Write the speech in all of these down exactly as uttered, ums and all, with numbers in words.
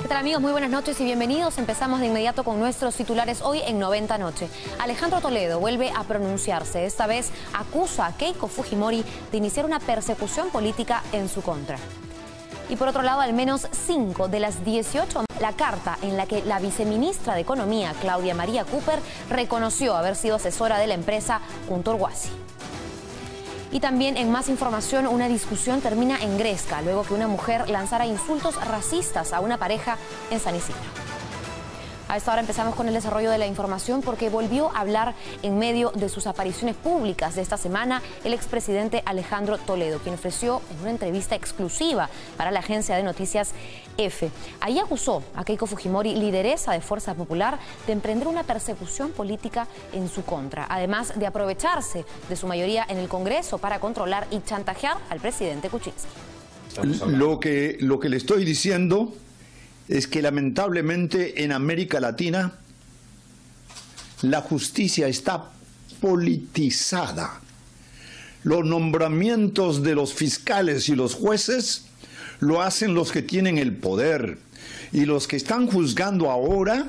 ¿Qué tal, amigos? Muy buenas noches y bienvenidos. Empezamos de inmediato con nuestros titulares hoy en noventa Noche. Alejandro Toledo vuelve a pronunciarse. Esta vez acusa a Keiko Fujimori de iniciar una persecución política en su contra. Y por otro lado, al menos cinco de las dieciocho, la carta en la que la viceministra de Economía, Claudia María Cooper, reconoció haber sido asesora de la empresa Punto Huasi. Y también en más información, una discusión termina en Gresca, luego que una mujer lanzara insultos racistas a una pareja en San Isidro. A esta hora empezamos con el desarrollo de la información porque volvió a hablar en medio de sus apariciones públicas de esta semana el expresidente Alejandro Toledo, quien ofreció en una entrevista exclusiva para la agencia de noticias F. Ahí acusó a Keiko Fujimori, lideresa de Fuerza Popular, de emprender una persecución política en su contra, además de aprovecharse de su mayoría en el Congreso para controlar y chantajear al presidente Kuczynski. Lo que, lo que le estoy diciendo es que lamentablemente en América Latina la justicia está politizada. Los nombramientos de los fiscales y los jueces lo hacen los que tienen el poder. Y los que están juzgando ahora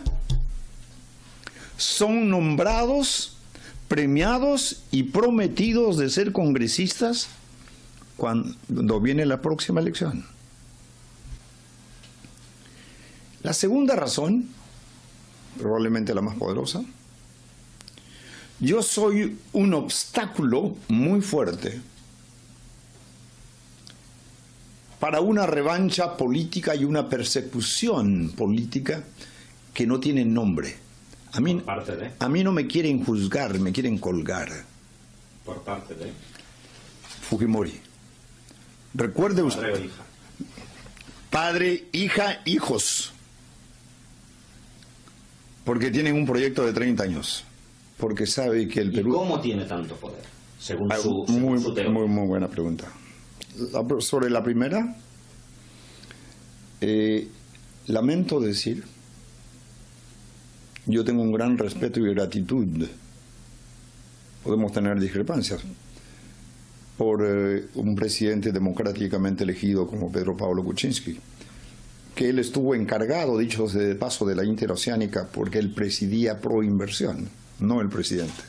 son nombrados, premiados y prometidos de ser congresistas cuando viene la próxima elección. La segunda razón, probablemente la más poderosa, yo soy un obstáculo muy fuerte para una revancha política y una persecución política que no tienen nombre. A mí, ¿Por parte de? a mí no me quieren juzgar, me quieren colgar. ¿Por parte de? Fujimori. Recuerde usted. ¿Padre o hija? Padre, hija, hijos. Porque tienen un proyecto de treinta años. Porque sabe que el Perú... ¿Y cómo tiene tanto poder? Según Ah, su, según muy, su teoría. muy, muy buena pregunta. La, sobre la primera, eh, lamento decir, yo tengo un gran respeto y gratitud. Podemos tener discrepancias por eh, un presidente democráticamente elegido como Pedro Pablo Kuczynski, que él estuvo encargado, dicho de paso, de la interoceánica, porque él presidía Proinversión, no el presidente.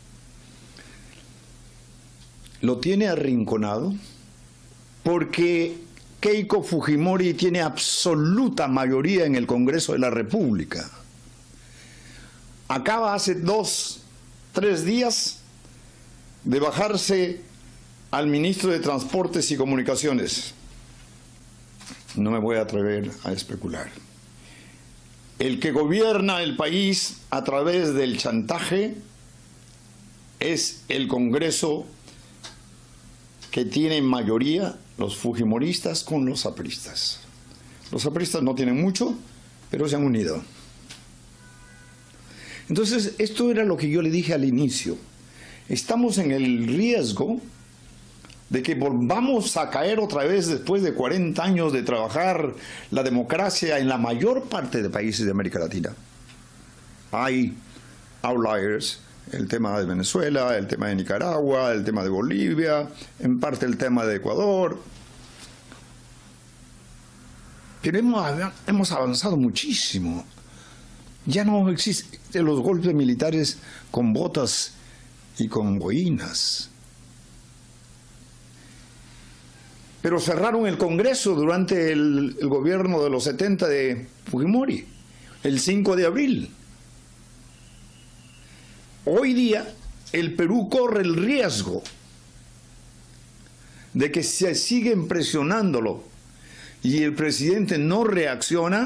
Lo tiene arrinconado porque Keiko Fujimori tiene absoluta mayoría en el Congreso de la República. Acaba hace dos, tres días de bajarse al ministro de Transportes y Comunicaciones. No me voy a atrever a especular. El que gobierna el país a través del chantaje es el Congreso, que tiene mayoría los fujimoristas con los apristas. Los apristas no tienen mucho, pero se han unido. Entonces, esto era lo que yo le dije al inicio. Estamos en el riesgo de que volvamos a caer otra vez después de cuarenta años de trabajar la democracia en la mayor parte de países de América Latina. Hay outliers, el tema de Venezuela, el tema de Nicaragua, el tema de Bolivia, en parte el tema de Ecuador. Pero hemos, hemos avanzado muchísimo. Ya no existen los golpes militares con botas y con boinas. Pero cerraron el Congreso durante el, el gobierno de los setenta de Fujimori, el cinco de abril. Hoy día, el Perú corre el riesgo de que se siguen presionándolo y el presidente no reacciona.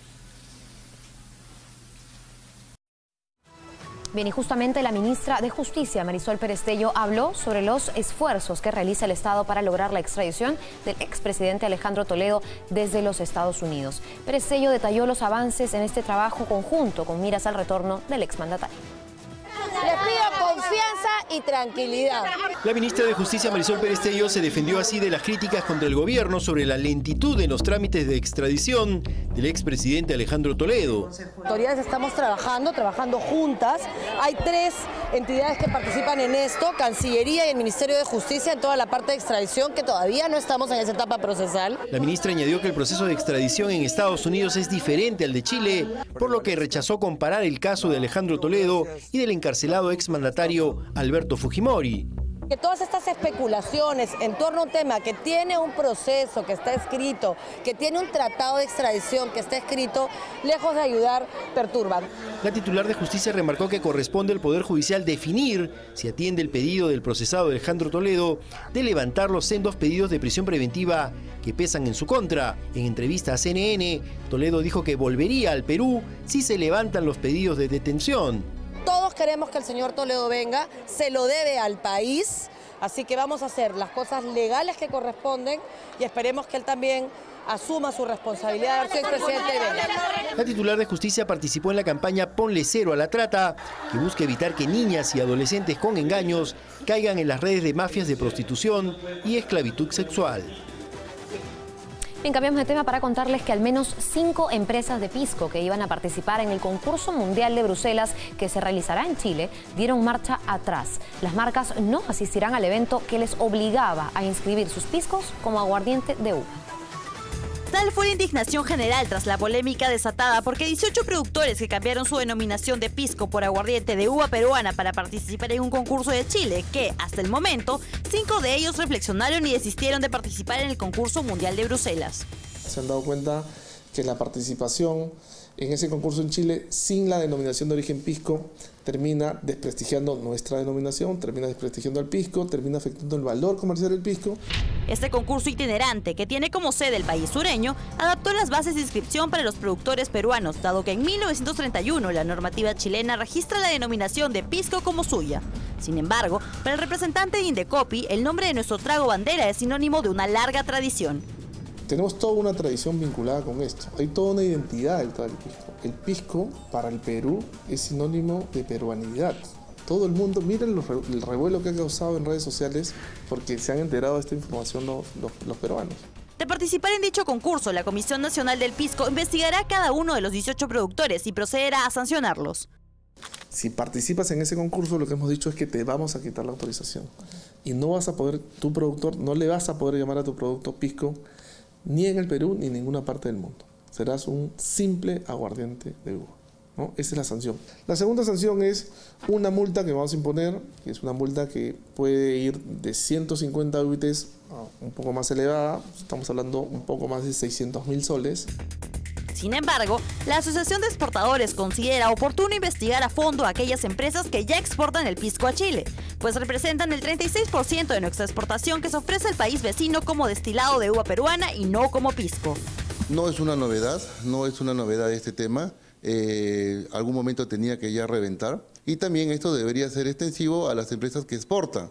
Bien, y justamente la ministra de Justicia, Marisol Perestello, habló sobre los esfuerzos que realiza el Estado para lograr la extradición del expresidente Alejandro Toledo desde los Estados Unidos. Perestello detalló los avances en este trabajo conjunto con miras al retorno del exmandatario. Les pido confianza y tranquilidad. La ministra de Justicia, Marisol Pérez Tello, se defendió así de las críticas contra el gobierno sobre la lentitud en los trámites de extradición del expresidente Alejandro Toledo. Las autoridades estamos trabajando, trabajando juntas. Hay tres entidades que participan en esto, Cancillería y el Ministerio de Justicia, en toda la parte de extradición, que todavía no estamos en esa etapa procesal. La ministra añadió que el proceso de extradición en Estados Unidos es diferente al de Chile, por lo que rechazó comparar el caso de Alejandro Toledo y del encarcelado exmandatario Alberto Fujimori. Que todas estas especulaciones en torno a un tema que tiene un proceso que está escrito, que tiene un tratado de extradición que está escrito, lejos de ayudar, perturban. La titular de Justicia remarcó que corresponde al Poder Judicial definir si atiende el pedido del procesado Alejandro Toledo de levantar los sendos pedidos de prisión preventiva que pesan en su contra. En entrevista a C N N, Toledo dijo que volvería al Perú si se levantan los pedidos de detención. Todos queremos que el señor Toledo venga, se lo debe al país, así que vamos a hacer las cosas legales que corresponden y esperemos que él también asuma su responsabilidad de haber sido expresidente y venga. La titular de Justicia participó en la campaña Ponle Cero a la Trata, que busca evitar que niñas y adolescentes con engaños caigan en las redes de mafias de prostitución y esclavitud sexual. Bien, cambiamos de tema para contarles que al menos cinco empresas de pisco que iban a participar en el concurso mundial de Bruselas que se realizará en Chile dieron marcha atrás. Las marcas no asistirán al evento que les obligaba a inscribir sus piscos como aguardiente de uva. Tal fue la indignación general tras la polémica desatada porque dieciocho productores que cambiaron su denominación de pisco por aguardiente de uva peruana para participar en un concurso de Chile que, hasta el momento, cinco de ellos reflexionaron y desistieron de participar en el concurso mundial de Bruselas. Se han dado cuenta que la participación en ese concurso en Chile sin la denominación de origen pisco termina desprestigiando nuestra denominación, termina desprestigiando al pisco, termina afectando el valor comercial del pisco. Este concurso itinerante, que tiene como sede el país sureño, adaptó las bases de inscripción para los productores peruanos, dado que en mil novecientos treinta y uno la normativa chilena registra la denominación de pisco como suya. Sin embargo, para el representante de Indecopi, el nombre de nuestro trago bandera es sinónimo de una larga tradición. Tenemos toda una tradición vinculada con esto. Hay toda una identidad detrás del pisco. El pisco para el Perú es sinónimo de peruanidad. Todo el mundo, miren los, el revuelo que ha causado en redes sociales porque se han enterado de esta información los, los, los peruanos. De participar en dicho concurso, la Comisión Nacional del Pisco investigará a cada uno de los dieciocho productores y procederá a sancionarlos. Si participas en ese concurso, lo que hemos dicho es que te vamos a quitar la autorización. Y no vas a poder, tu productor, no le vas a poder llamar a tu producto pisco ni en el Perú ni en ninguna parte del mundo. Serás un simple aguardiente de uva, ¿no? Esa es la sanción. La segunda sanción es una multa que vamos a imponer, que es una multa que puede ir de ciento cincuenta U I Ts a un poco más elevada, estamos hablando un poco más de seiscientos mil soles. Sin embargo, la Asociación de Exportadores considera oportuno investigar a fondo a aquellas empresas que ya exportan el pisco a Chile, pues representan el treinta y seis por ciento de nuestra exportación que se ofrece al país vecino como destilado de uva peruana y no como pisco. No es una novedad, no es una novedad este tema. Eh, algún momento tenía que ya reventar. Y también esto debería ser extensivo a las empresas que exportan.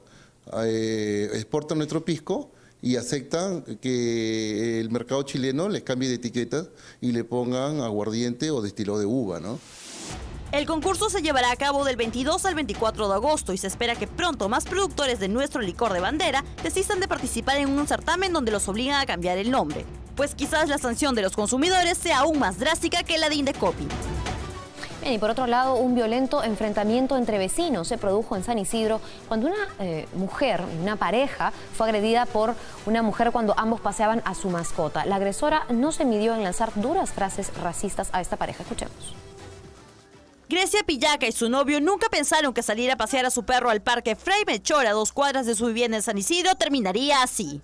Eh, exportan nuestro pisco y aceptan que el mercado chileno les cambie de etiquetas y le pongan aguardiente o destilado de uva, ¿no? El concurso se llevará a cabo del veintidós al veinticuatro de agosto y se espera que pronto más productores de nuestro licor de bandera desistan de participar en un certamen donde los obligan a cambiar el nombre, pues quizás la sanción de los consumidores sea aún más drástica que la de Indecopi. Bien, y por otro lado, un violento enfrentamiento entre vecinos se produjo en San Isidro cuando una eh, mujer, una pareja, fue agredida por una mujer cuando ambos paseaban a su mascota. La agresora no se midió en lanzar duras frases racistas a esta pareja. Escuchemos. Grecia Pillaca y su novio nunca pensaron que salir a pasear a su perro al parque Fray Melchor a dos cuadras de su vivienda en San Isidro terminaría así.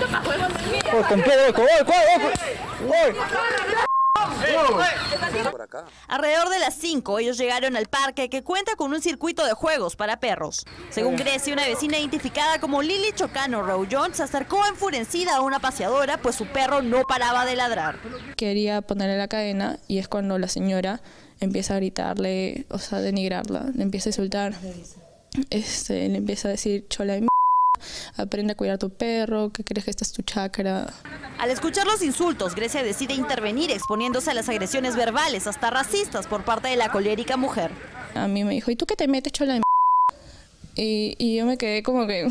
Alrededor de las cinco, ellos llegaron al parque que cuenta con un circuito de juegos para perros. Según Grecia, una vecina identificada como Lili Chocano Raullón se acercó enfurecida a una paseadora pues su perro no paraba de ladrar. Quería ponerle la cadena y es cuando la señora empieza a gritarle, o sea, denigrarla, le empieza a insultar, este, le empieza a decir chola de m***, aprende a cuidar a tu perro, que crees que esta es tu chakra. Al escuchar los insultos, Grecia decide intervenir exponiéndose a las agresiones verbales, hasta racistas, por parte de la colérica mujer. A mí me dijo, ¿y tú qué te metes, chola de m***? Y, y yo me quedé como que...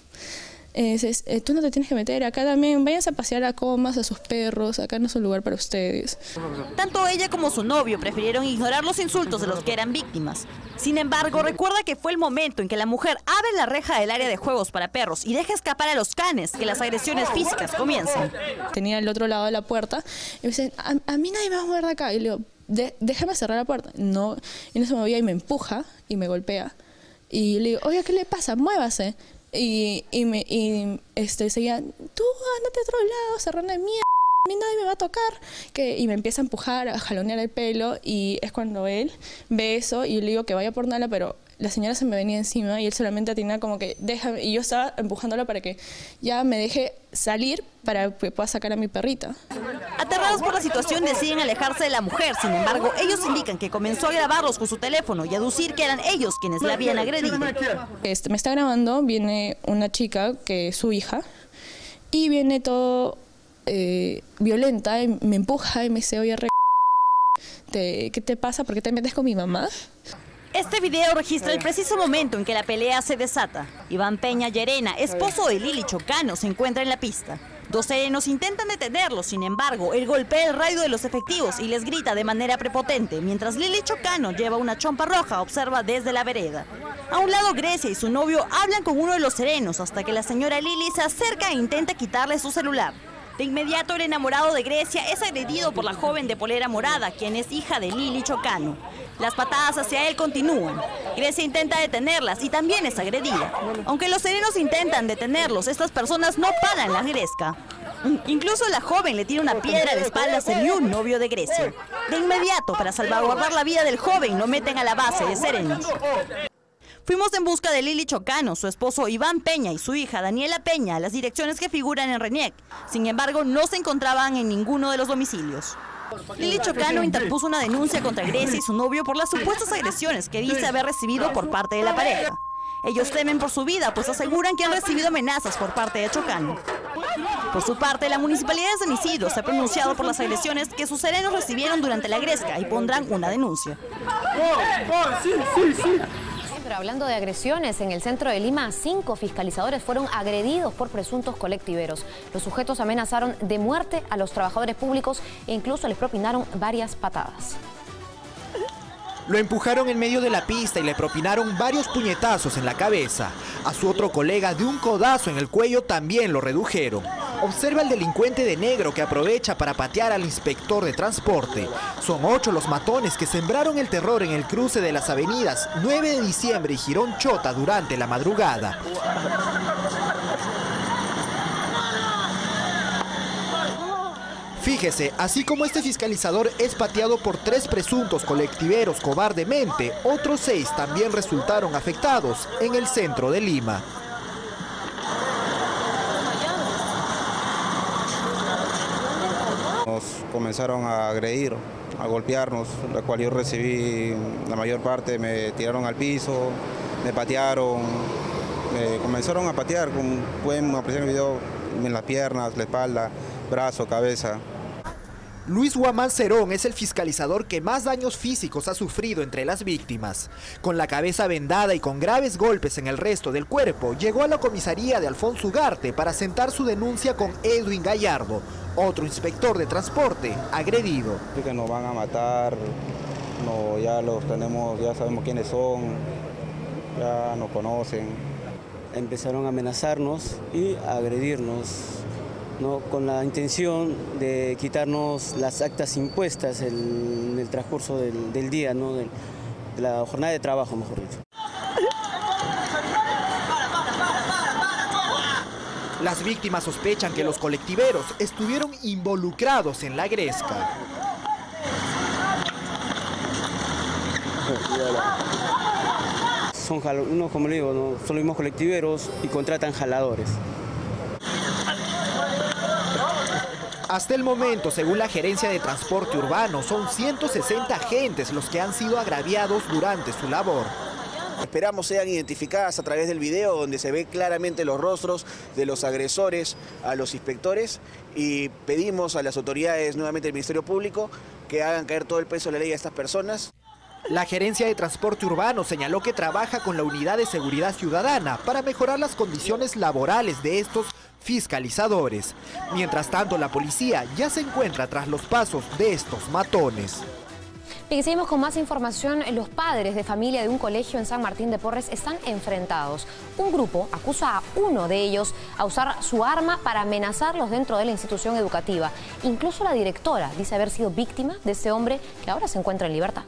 Eh, es, eh, tú no te tienes que meter, acá también, váyanse a pasear a comas, a sus perros, acá no es un lugar para ustedes. Tanto ella como su novio prefirieron ignorar los insultos de los que eran víctimas. Sin embargo, recuerda que fue el momento en que la mujer abre la reja del área de juegos para perros y deja escapar a los canes que las agresiones físicas comienzan. Tenía al otro lado de la puerta y me dicen, a, a mí nadie me va a mover de acá. Y le digo, De, déjame cerrar la puerta. No, y no se movía y me empuja y me golpea. Y le digo, oye, ¿qué le pasa? Muévase. Y, y, me, y este, seguía, tú ándate a otro lado, serrana de mierda, a mí nadie me va a tocar. Que, y me empieza a empujar, a jalonear el pelo, y es cuando él ve eso y le digo que vaya por Nala, pero la señora se me venía encima y él solamente atinaba como que déjame, y yo estaba empujándola para que ya me deje salir para que pueda sacar a mi perrita. Aterrados por la situación deciden alejarse de la mujer, sin embargo ellos indican que comenzó a grabarlos con su teléfono y a aducir que eran ellos quienes la habían agredido. Este, me está grabando, viene una chica que es su hija y viene todo eh, violenta, y me empuja y me dice, oye, re... ¿Te, ¿qué te pasa? ¿Por qué te metes con mi mamá? Este video registra el preciso momento en que la pelea se desata. Iván Peña Llerena, esposo de Lili Chocano, se encuentra en la pista. Dos serenos intentan detenerlo, sin embargo, él golpea el radio de los efectivos y les grita de manera prepotente, mientras Lili Chocano lleva una chompa roja, observa desde la vereda. A un lado, Grecia y su novio hablan con uno de los serenos hasta que la señora Lili se acerca e intenta quitarle su celular. De inmediato, el enamorado de Grecia es agredido por la joven de polera morada, quien es hija de Lili Chocano. Las patadas hacia él continúan. Grecia intenta detenerlas y también es agredida. Aunque los serenos intentan detenerlos, estas personas no paran la gresca. Incluso la joven le tira una piedra de espaldas al un novio de Grecia. De inmediato, para salvaguardar la vida del joven, lo meten a la base de serenos. Fuimos en busca de Lili Chocano, su esposo Iván Peña y su hija Daniela Peña a las direcciones que figuran en RENIEC. Sin embargo, no se encontraban en ninguno de los domicilios. Lili Chocano interpuso una denuncia contra Grecia y su novio por las supuestas agresiones que dice haber recibido por parte de la pareja. Ellos temen por su vida, pues aseguran que han recibido amenazas por parte de Chocano. Por su parte, la Municipalidad de San Isidro se ha pronunciado por las agresiones que sus serenos recibieron durante la gresca y pondrán una denuncia. Pero hablando de agresiones, en el centro de Lima, cinco fiscalizadores fueron agredidos por presuntos colectiveros. Los sujetos amenazaron de muerte a los trabajadores públicos e incluso les propinaron varias patadas. Lo empujaron en medio de la pista y le propinaron varios puñetazos en la cabeza. A su otro colega de un codazo en el cuello también lo redujeron. Observa al delincuente de negro que aprovecha para patear al inspector de transporte. Son ocho los matones que sembraron el terror en el cruce de las avenidas nueve de diciembre y Girón Chota durante la madrugada. Fíjese, así como este fiscalizador es pateado por tres presuntos colectiveros cobardemente, otros seis también resultaron afectados en el centro de Lima. Nos comenzaron a agredir, a golpearnos, la cual yo recibí la mayor parte, me tiraron al piso, me patearon, me comenzaron a patear, como pueden apreciar en el video, en las piernas, la espalda, brazo, cabeza. Luis Guamán Cerón es el fiscalizador que más daños físicos ha sufrido entre las víctimas. Con la cabeza vendada y con graves golpes en el resto del cuerpo, llegó a la comisaría de Alfonso Ugarte para sentar su denuncia con Edwin Gallardo, otro inspector de transporte agredido. Que nos van a matar, no, ya los tenemos, ya sabemos quiénes son, ya nos conocen. Empezaron a amenazarnos y a agredirnos, ¿no? Con la intención de quitarnos las actas impuestas en el, el transcurso del, del día, ¿no? de, de la jornada de trabajo, mejor dicho. Las víctimas sospechan que los colectiveros estuvieron involucrados en la gresca. Son unos, como le digo, ¿no? Son los mismos colectiveros y contratan jaladores. Hasta el momento, según la Gerencia de Transporte Urbano, son ciento sesenta agentes los que han sido agraviados durante su labor. Esperamos sean identificadas a través del video donde se ve claramente los rostros de los agresores a los inspectores y pedimos a las autoridades, nuevamente del Ministerio Público, que hagan caer todo el peso de la ley a estas personas. La Gerencia de Transporte Urbano señaló que trabaja con la Unidad de Seguridad Ciudadana para mejorar las condiciones laborales de estos fiscalizadores. Mientras tanto, la policía ya se encuentra tras los pasos de estos matones. Bien, seguimos con más información. Los padres de familia de un colegio en San Martín de Porres están enfrentados. Un grupo acusa a uno de ellos a usar su arma para amenazarlos dentro de la institución educativa. Incluso la directora dice haber sido víctima de ese hombre que ahora se encuentra en libertad.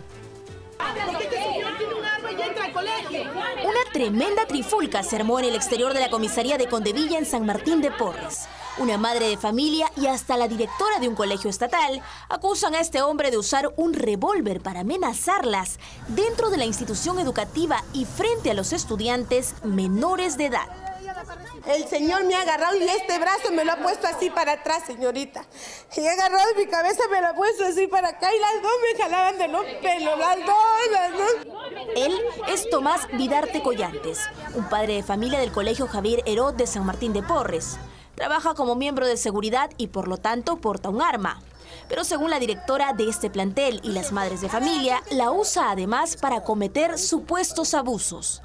Una tremenda trifulca se armó en el exterior de la comisaría de Condevilla en San Martín de Porres. Una madre de familia y hasta la directora de un colegio estatal acusan a este hombre de usar un revólver para amenazarlas dentro de la institución educativa y frente a los estudiantes menores de edad. El señor me ha agarrado y este brazo me lo ha puesto así para atrás, señorita. Y he agarrado mi cabeza, me lo ha puesto así para acá y las dos me jalaban de los pelos, las dos, las dos. Él es Tomás Vidarte Collantes, un padre de familia del colegio Javier Herod de San Martín de Porres. Trabaja como miembro de seguridad y por lo tanto porta un arma. Pero según la directora de este plantel y las madres de familia, la usa además para cometer supuestos abusos.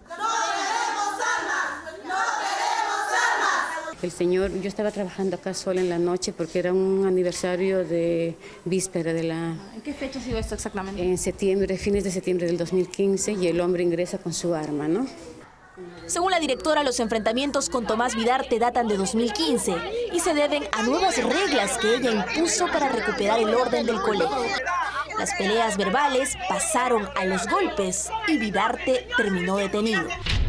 El señor, yo estaba trabajando acá sola en la noche porque era un aniversario de víspera de la... ¿En qué fecha ha sido esto exactamente? En septiembre, fines de septiembre del dos mil quince, y el hombre ingresa con su arma, ¿no? Según la directora, los enfrentamientos con Tomás Vidarte datan de dos mil quince y se deben a nuevas reglas que ella impuso para recuperar el orden del colegio. Las peleas verbales pasaron a los golpes y Vidarte terminó detenido.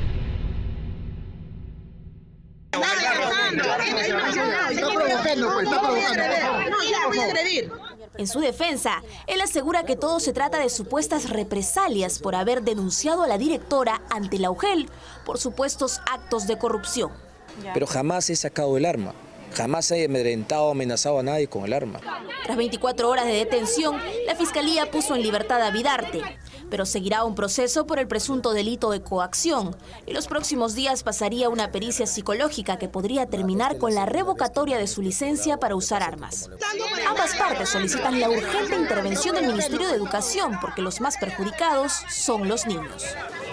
En su defensa, él asegura que todo se trata de supuestas represalias por haber denunciado a la directora ante la U G E L por supuestos actos de corrupción. Pero jamás he sacado el arma, jamás he amedrentado o amenazado a nadie con el arma. Tras veinticuatro horas de detención, la Fiscalía puso en libertad a Vidarte, pero seguirá un proceso por el presunto delito de coacción y los próximos días pasaría una pericia psicológica que podría terminar con la revocatoria de su licencia para usar armas. Ambas partes solicitan la urgente intervención del Ministerio de Educación porque los más perjudicados son los niños.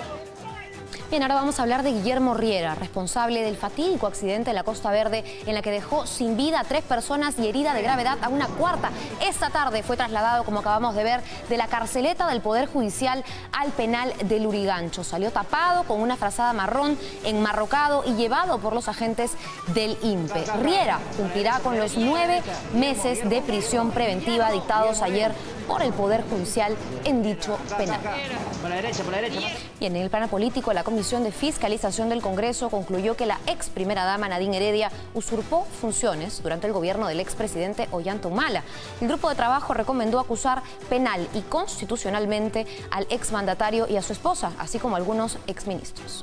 Bien, ahora vamos a hablar de Guillermo Riera, responsable del fatídico accidente en la Costa Verde en la que dejó sin vida a tres personas y herida de gravedad a una cuarta. Esta tarde fue trasladado, como acabamos de ver, de la carceleta del Poder Judicial al penal de Lurigancho. Salió tapado con una frazada marrón, enmarrocado y llevado por los agentes del I N P E. Riera cumplirá con los nueve meses de prisión preventiva dictados ayer por el Poder Judicial en dicho penal. Por la derecha, por la derecha. Y en el plano político, la Comisión de Fiscalización del Congreso concluyó que la ex primera dama Nadine Heredia usurpó funciones durante el gobierno del expresidente Ollanta Humala. El grupo de trabajo recomendó acusar penal y constitucionalmente al exmandatario y a su esposa, así como a algunos exministros.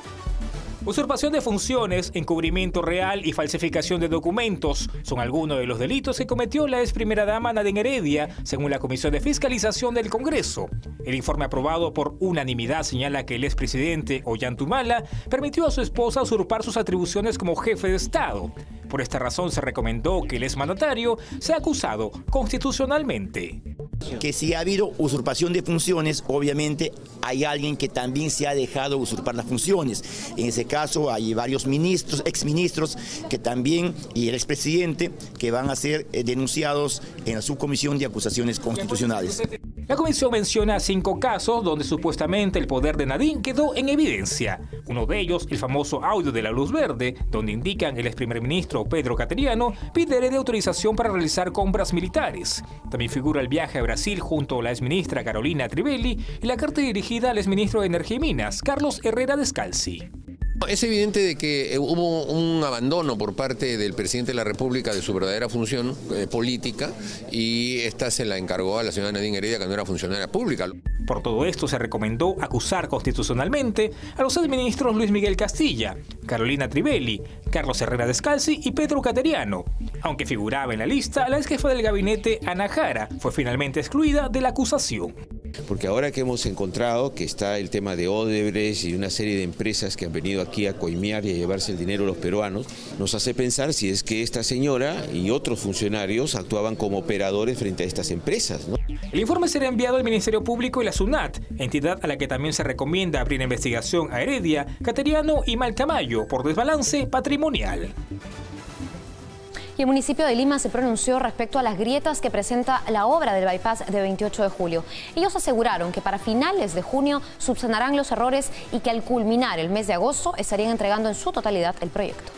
Usurpación de funciones, encubrimiento real y falsificación de documentos son algunos de los delitos que cometió la ex primera dama Nadine Heredia, según la Comisión de Fiscalización del Congreso. El informe aprobado por unanimidad señala que el expresidente Ollanta Humala permitió a su esposa usurpar sus atribuciones como jefe de Estado. Por esta razón se recomendó que el exmandatario sea acusado constitucionalmente. Que si ha habido usurpación de funciones, obviamente hay alguien que también se ha dejado usurpar las funciones. En ese caso hay varios ministros, exministros que también, y el expresidente, que van a ser denunciados en la subcomisión de acusaciones constitucionales. La comisión menciona cinco casos donde supuestamente el poder de Nadine quedó en evidencia. Uno de ellos, el famoso audio de la luz verde, donde indican el ex primer ministro Pedro Cateriano pide de autorización para realizar compras militares. También figura el viaje a Brasil junto a la exministra Carolina Trivelli y la carta dirigida al exministro de Energía y Minas, Carlos Herrera Descalzi. Es evidente de que hubo un abandono por parte del presidente de la República de su verdadera función eh, política, y esta se la encargó a la señora Nadine Heredia, que no era funcionaria pública. Por todo esto se recomendó acusar constitucionalmente a los exministros Luis Miguel Castilla, Carolina Trivelli, Carlos Herrera Descalzi y Pedro Cateriano. Aunque figuraba en la lista, la ex jefa del gabinete Ana Jara fue finalmente excluida de la acusación. porque ahora que hemos encontrado que está el tema de Odebrecht y una serie de empresas que han venido aquí a coimear y a llevarse el dinero a los peruanos, nos hace pensar si es que esta señora y otros funcionarios actuaban como operadores frente a estas empresas, ¿no? El informe será enviado al Ministerio Público y la SUNAT, entidad a la que también se recomienda abrir investigación a Heredia, Cateriano y Malcamayo por desbalance patrimonial. Y el municipio de Lima se pronunció respecto a las grietas que presenta la obra del bypass de veintiocho de julio. Ellos aseguraron que para finales de junio subsanarán los errores y que al culminar el mes de agosto estarían entregando en su totalidad el proyecto.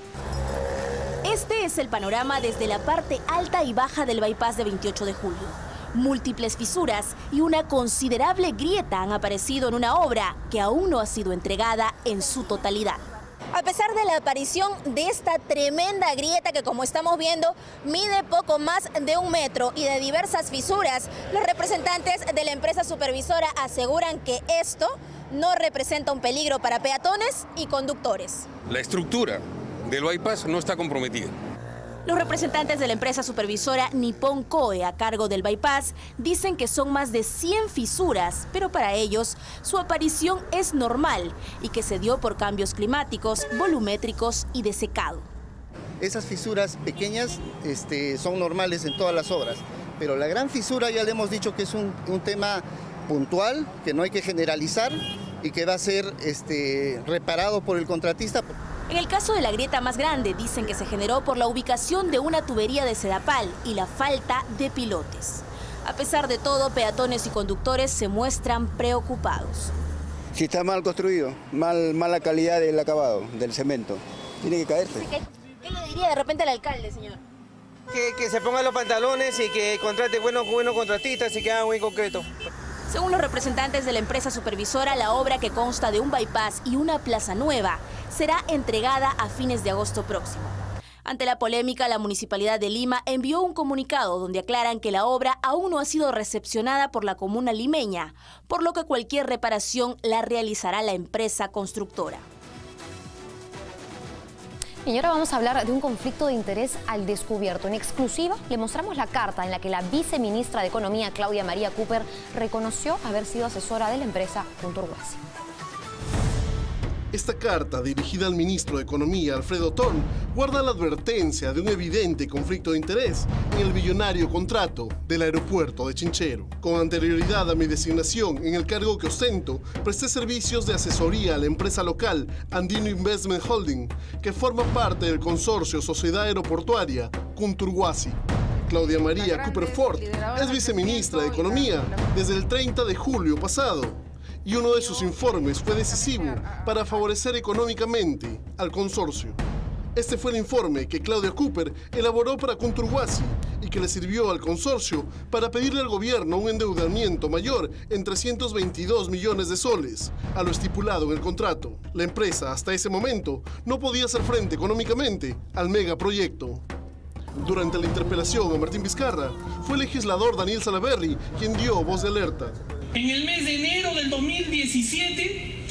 Este es el panorama desde la parte alta y baja del bypass de veintiocho de julio. Múltiples fisuras y una considerable grieta han aparecido en una obra que aún no ha sido entregada en su totalidad. A pesar de la aparición de esta tremenda grieta que, como estamos viendo, mide poco más de un metro y de diversas fisuras, los representantes de la empresa supervisora aseguran que esto no representa un peligro para peatones y conductores. La estructura del bypass no está comprometida. Los representantes de la empresa supervisora Nippon Koe a cargo del bypass dicen que son más de cien fisuras, pero para ellos su aparición es normal y que se dio por cambios climáticos, volumétricos y de secado. Esas fisuras pequeñas este, son normales en todas las obras, pero la gran fisura ya le hemos dicho que es un, un tema puntual, que no hay que generalizar y que va a ser este, reparado por el contratista. En el caso de la grieta más grande, dicen que se generó por la ubicación de una tubería de Sedapal y la falta de pilotes. A pesar de todo, peatones y conductores se muestran preocupados. Si está mal construido, mal, mala calidad del acabado, del cemento, tiene que caerse. ¿Qué, qué le diría de repente al alcalde, señor? Que, que se pongan los pantalones y que contrate buenos, buenos contratistas y que hagan muy concreto. Según los representantes de la empresa supervisora, la obra, que consta de un bypass y una plaza nueva, será entregada a fines de agosto próximo. Ante la polémica, la Municipalidad de Lima envió un comunicado donde aclaran que la obra aún no ha sido recepcionada por la comuna limeña, por lo que cualquier reparación la realizará la empresa constructora. Y ahora vamos a hablar de un conflicto de interés al descubierto. En exclusiva le mostramos la carta en la que la viceministra de Economía, Claudia María Cooper, reconoció haber sido asesora de la empresa Conturguasi. Esta carta, dirigida al ministro de Economía, Alfredo Thorn, guarda la advertencia de un evidente conflicto de interés en el billonario contrato del aeropuerto de Chinchero. Con anterioridad a mi designación en el cargo que ostento, presté servicios de asesoría a la empresa local Andino Investment Holding, que forma parte del consorcio Sociedad Aeroportuaria Conturguasi. Claudia María Cooper Ford es viceministra de Economía desde el treinta de julio pasado. Y uno de sus informes fue decisivo para favorecer económicamente al consorcio. Este fue el informe que Claudia Cooper elaboró para Conturguasi y que le sirvió al consorcio para pedirle al gobierno un endeudamiento mayor en trescientos veintidós millones de soles, a lo estipulado en el contrato. La empresa, hasta ese momento, no podía hacer frente económicamente al megaproyecto. Durante la interpelación a Martín Vizcarra, fue el legislador Daniel Salaverry quien dio voz de alerta. En el mes de enero del dos mil diecisiete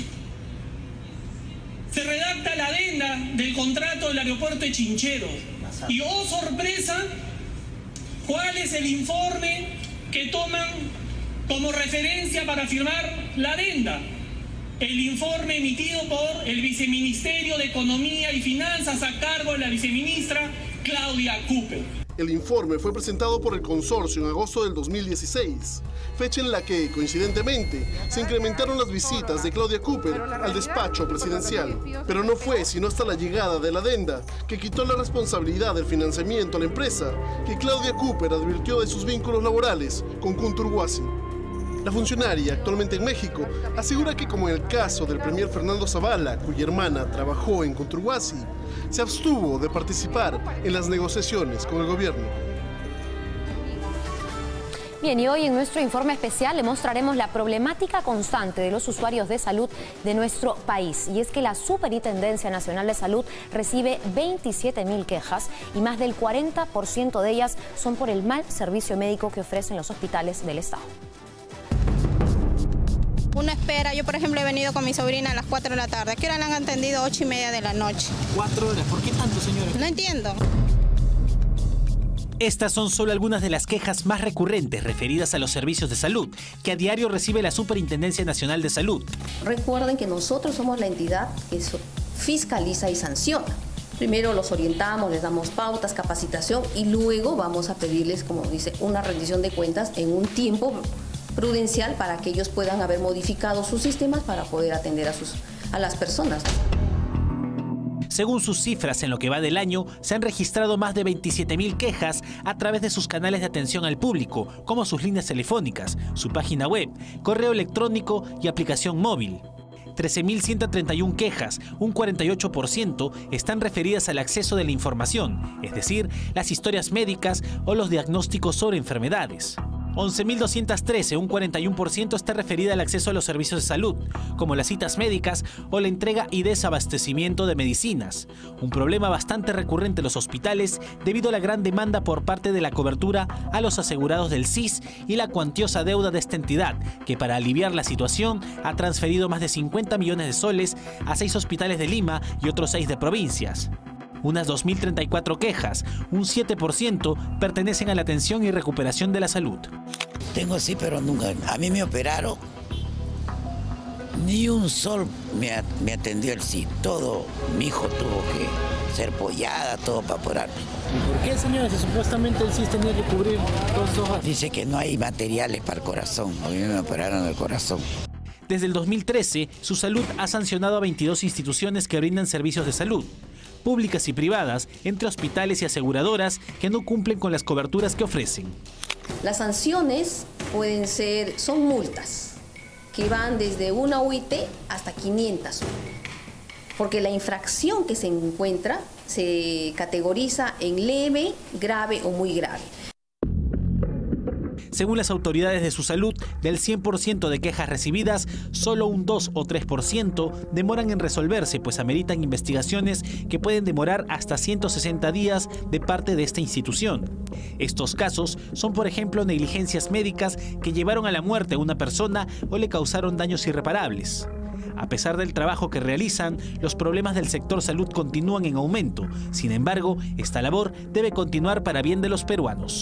se redacta la adenda del contrato del aeropuerto de Chinchero. Y oh sorpresa, ¿cuál es el informe que toman como referencia para firmar la adenda? El informe emitido por el Viceministerio de Economía y Finanzas a cargo de la viceministra Claudia Cooper. El informe fue presentado por el consorcio en agosto del dos mil dieciséis, fecha en la que, coincidentemente, se incrementaron las visitas de Claudia Cooper al despacho presidencial. Pero no fue sino hasta la llegada de la adenda, que quitó la responsabilidad del financiamiento a la empresa, que Claudia Cooper advirtió de sus vínculos laborales con Conturguasi. La funcionaria, actualmente en México, asegura que, como en el caso del premier Fernando Zavala, cuya hermana trabajó en Conturguasi, se abstuvo de participar en las negociaciones con el gobierno. Bien, y hoy en nuestro informe especial le mostraremos la problemática constante de los usuarios de salud de nuestro país. Y es que la Superintendencia Nacional de Salud recibe veintisiete mil quejas y más del cuarenta por ciento de ellas son por el mal servicio médico que ofrecen los hospitales del Estado. Una espera, yo por ejemplo he venido con mi sobrina a las cuatro de la tarde. ¿A qué hora la han atendido? ocho y media de la noche. ¿Cuatro horas? ¿Por qué tanto, señora? No entiendo. Estas son solo algunas de las quejas más recurrentes referidas a los servicios de salud que a diario recibe la Superintendencia Nacional de Salud. Recuerden que nosotros somos la entidad que fiscaliza y sanciona. Primero los orientamos, les damos pautas, capacitación y luego vamos a pedirles, como dice, una rendición de cuentas en un tiempo prudencial para que ellos puedan haber modificado sus sistemas para poder atender a, sus, a las personas. Según sus cifras, en lo que va del año, se han registrado más de veintisiete mil quejas a través de sus canales de atención al público, como sus líneas telefónicas, su página web, correo electrónico y aplicación móvil. trece mil ciento treinta y una quejas, un cuarenta y ocho por ciento, están referidas al acceso de la información, es decir, las historias médicas o los diagnósticos sobre enfermedades. once mil doscientos trece, un cuarenta y uno por ciento, está referida al acceso a los servicios de salud, como las citas médicas o la entrega y desabastecimiento de medicinas. Un problema bastante recurrente en los hospitales debido a la gran demanda por parte de la cobertura a los asegurados del S I S y la cuantiosa deuda de esta entidad, que para aliviar la situación ha transferido más de cincuenta millones de soles a seis hospitales de Lima y otros seis de provincias. Unas dos mil treinta y cuatro quejas, un siete por ciento, pertenecen a la atención y recuperación de la salud. Tengo sí, pero nunca. A mí me operaron. Ni un sol me, me atendió el sí. Todo, mi hijo tuvo que ser pollada, todo para operarme. ¿Y por qué, señora? Si supuestamente el S I S tenía que cubrir dos hojas. Dice que no hay materiales para el corazón. A mí me operaron el corazón. Desde el dos mil trece, su salud ha sancionado a veintidós instituciones que brindan servicios de salud, públicas y privadas, entre hospitales y aseguradoras que no cumplen con las coberturas que ofrecen. Las sanciones pueden ser, son multas, que van desde una U I T hasta quinientas, porque la infracción que se encuentra se categoriza en leve, grave o muy grave. Según las autoridades de su salud, del cien por ciento de quejas recibidas, solo un dos o tres por ciento demoran en resolverse, pues ameritan investigaciones que pueden demorar hasta ciento sesenta días de parte de esta institución. Estos casos son, por ejemplo, negligencias médicas que llevaron a la muerte a una persona o le causaron daños irreparables. A pesar del trabajo que realizan, los problemas del sector salud continúan en aumento. Sin embargo, esta labor debe continuar para bien de los peruanos.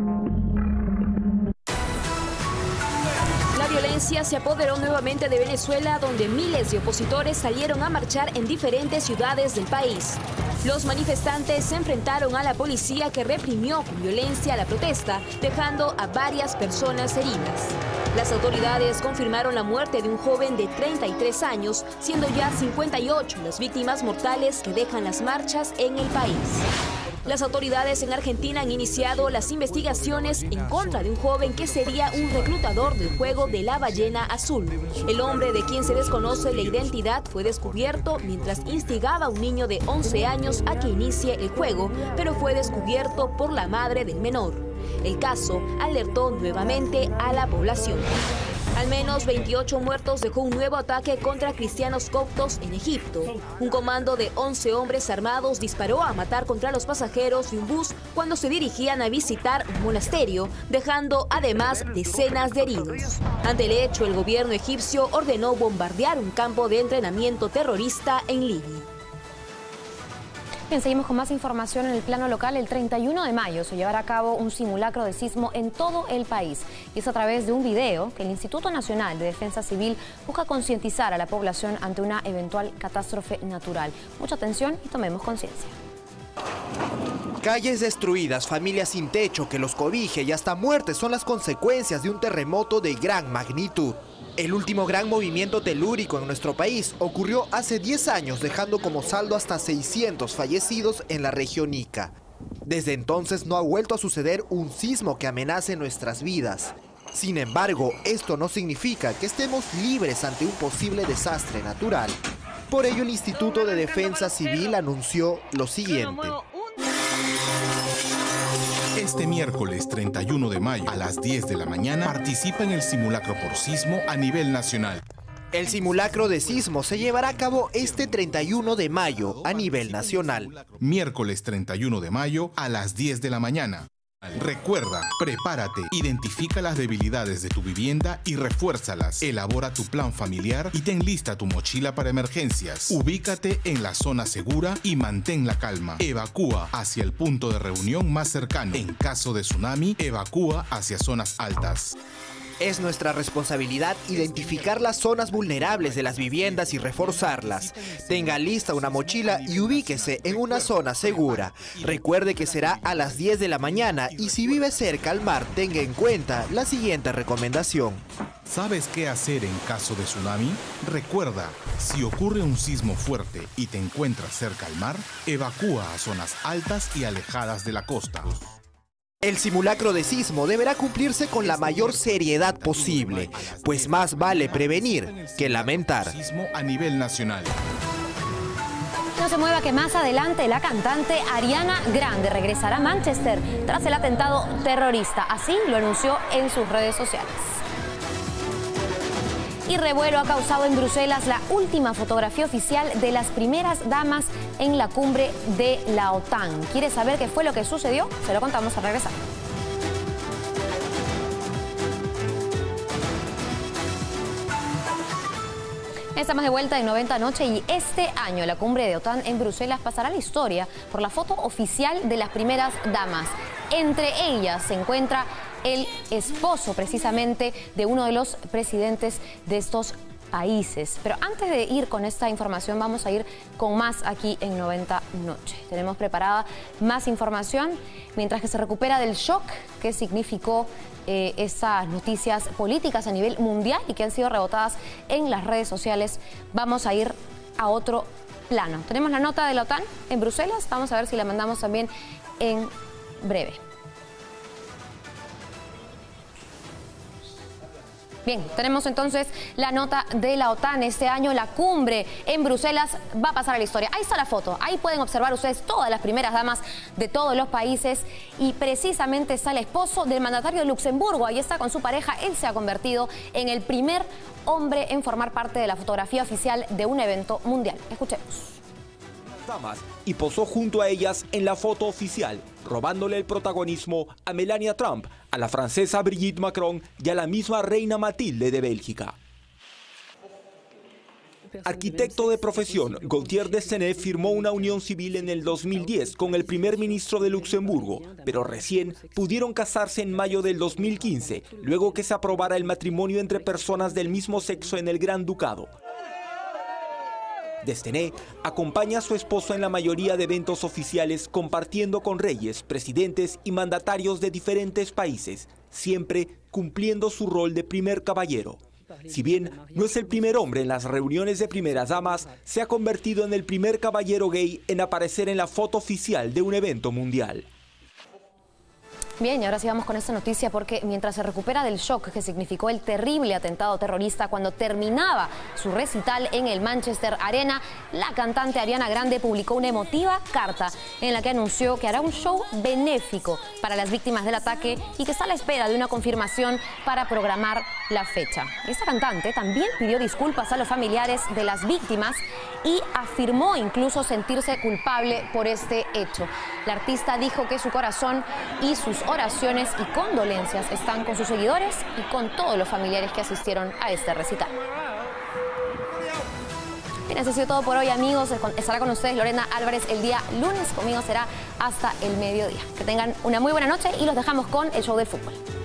La violencia se apoderó nuevamente de Venezuela, donde miles de opositores salieron a marchar en diferentes ciudades del país. Los manifestantes se enfrentaron a la policía, que reprimió con violencia la protesta, dejando a varias personas heridas. Las autoridades confirmaron la muerte de un joven de treinta y tres años, siendo ya cincuenta y ocho las víctimas mortales que dejan las marchas en el país. Las autoridades en Argentina han iniciado las investigaciones en contra de un joven que sería un reclutador del juego de la ballena azul. El hombre, de quien se desconoce la identidad, fue descubierto mientras instigaba a un niño de once años a que inicie el juego, pero fue descubierto por la madre del menor. El caso alertó nuevamente a la población. Al menos veintiocho muertos dejó un nuevo ataque contra cristianos coptos en Egipto. Un comando de once hombres armados disparó a matar contra los pasajeros de un bus cuando se dirigían a visitar un monasterio, dejando además decenas de heridos. Ante el hecho, el gobierno egipcio ordenó bombardear un campo de entrenamiento terrorista en Libia. Bien, seguimos con más información en el plano local. El treinta y uno de mayo se llevará a cabo un simulacro de sismo en todo el país. Y es a través de un video que el Instituto Nacional de Defensa Civil busca concientizar a la población ante una eventual catástrofe natural. Mucha atención y tomemos conciencia. Calles destruidas, familias sin techo que los cobije y hasta muertes son las consecuencias de un terremoto de gran magnitud. El último gran movimiento telúrico en nuestro país ocurrió hace diez años, dejando como saldo hasta seiscientos fallecidos en la región Ica. Desde entonces no ha vuelto a suceder un sismo que amenace nuestras vidas. Sin embargo, esto no significa que estemos libres ante un posible desastre natural. Por ello, el Instituto de Defensa Civil anunció lo siguiente. Este miércoles treinta y uno de mayo a las diez de la mañana participa en el simulacro por sismo a nivel nacional. El simulacro de sismo se llevará a cabo este treinta y uno de mayo a nivel nacional. Miércoles treinta y uno de mayo a las diez de la mañana. Recuerda, prepárate, identifica las debilidades de tu vivienda y refuérzalas. Elabora tu plan familiar y ten lista tu mochila para emergencias. Ubícate en la zona segura y mantén la calma. Evacúa hacia el punto de reunión más cercano. En caso de tsunami, evacúa hacia zonas altas. Es nuestra responsabilidad identificar las zonas vulnerables de las viviendas y reforzarlas. Tenga lista una mochila y ubíquese en una zona segura. Recuerde que será a las diez de la mañana y si vive cerca al mar, tenga en cuenta la siguiente recomendación. ¿Sabes qué hacer en caso de tsunami? Recuerda, si ocurre un sismo fuerte y te encuentras cerca al mar, evacúa a zonas altas y alejadas de la costa. El simulacro de sismo deberá cumplirse con la mayor seriedad posible, pues más vale prevenir que lamentar. Sismo a nivel nacional. No se mueva que más adelante la cantante Ariana Grande regresará a Manchester tras el atentado terrorista. Así lo anunció en sus redes sociales. Y revuelo ha causado en Bruselas la última fotografía oficial de las primeras damas en la cumbre de la OTAN. ¿Quiere saber qué fue lo que sucedió? Se lo contamos al regresar. Estamos de vuelta en noventa Noche y este año la cumbre de OTAN en Bruselas pasará a la historia por la foto oficial de las primeras damas. Entre ellas se encuentra el esposo precisamente de uno de los presidentes de estos países. Pero antes de ir con esta información vamos a ir con más aquí en noventa Noche. Tenemos preparada más información mientras que se recupera del shock que significó eh, esas noticias políticas a nivel mundial y que han sido rebotadas en las redes sociales. Vamos a ir a otro plano. Tenemos la nota de la OTAN en Bruselas. Vamos a ver si la mandamos también en breve. Bien, tenemos entonces la nota de la OTAN. Este año la cumbre en Bruselas va a pasar a la historia. Ahí está la foto. Ahí pueden observar ustedes todas las primeras damas de todos los países. Y precisamente está el esposo del mandatario de Luxemburgo. Ahí está con su pareja. Él se ha convertido en el primer hombre en formar parte de la fotografía oficial de un evento mundial. Escuchemos. Damas y posó junto a ellas en la foto oficial, robándole el protagonismo a Melania Trump, a la francesa Brigitte Macron y a la misma reina Matilde de Bélgica. Arquitecto de profesión, Gauthier Destenay firmó una unión civil en el dos mil diez con el primer ministro de Luxemburgo, pero recién pudieron casarse en mayo del dos mil quince, luego que se aprobara el matrimonio entre personas del mismo sexo en el Gran Ducado. Destenay acompaña a su esposo en la mayoría de eventos oficiales, compartiendo con reyes, presidentes y mandatarios de diferentes países, siempre cumpliendo su rol de primer caballero. Si bien no es el primer hombre en las reuniones de primeras damas, se ha convertido en el primer caballero gay en aparecer en la foto oficial de un evento mundial. Bien, y ahora sí vamos con esta noticia porque mientras se recupera del shock que significó el terrible atentado terrorista cuando terminaba su recital en el Manchester Arena, la cantante Ariana Grande publicó una emotiva carta en la que anunció que hará un show benéfico para las víctimas del ataque y que está a la espera de una confirmación para programar la fecha. Esta cantante también pidió disculpas a los familiares de las víctimas y afirmó incluso sentirse culpable por este hecho. La artista dijo que su corazón y sus oraciones y condolencias están con sus seguidores y con todos los familiares que asistieron a este recital. Bien, eso ha sido todo por hoy, amigos. Estará con ustedes Lorena Álvarez el día lunes. Conmigo será hasta el mediodía. Que tengan una muy buena noche y los dejamos con el show de fútbol.